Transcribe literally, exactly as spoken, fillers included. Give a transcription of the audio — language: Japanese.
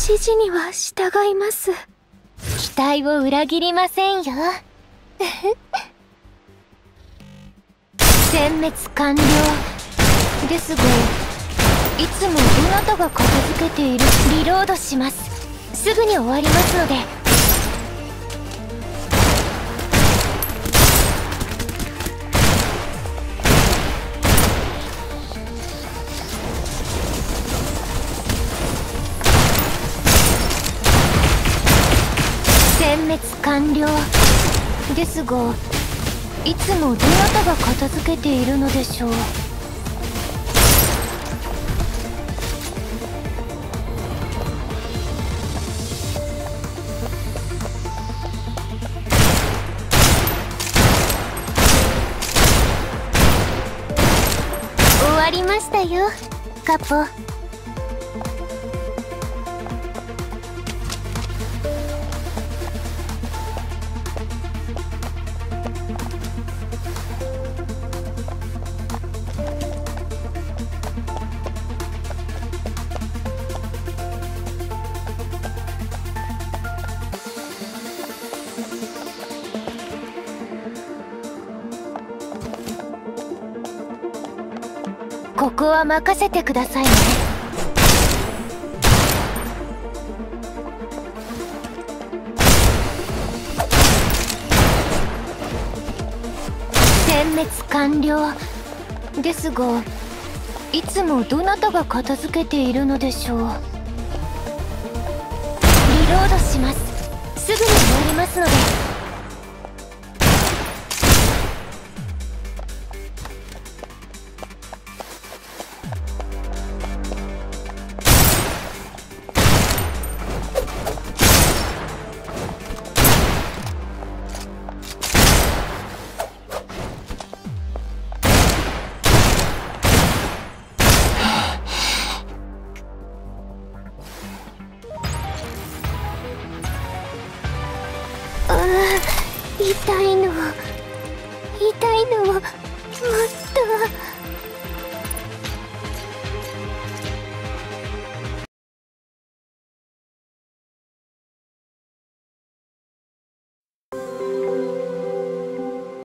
指示には従います。 期待を裏切りませんよ。殲滅完了ですが、いつもどなたが片付けている。リロードします。すぐに終わりますので。殲滅完了ですが、いつもどなたが片付けているのでしょう。終わりましたよ、カポ。ここは任せてくださいね。殲滅完了ですが、いつもどなたが片付けているのでしょう。リロードします。すぐに終わりますので。痛いの痛いのもっと。